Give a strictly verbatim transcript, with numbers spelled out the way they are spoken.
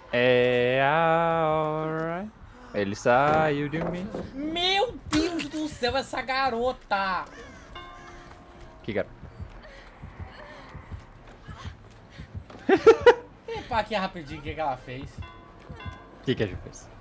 É a hora. Ele saiu de mim. Meu Deus do céu, essa garota! Que garoto. Vou limpar aqui rapidinho o que, que ela fez. O que que a gente fez?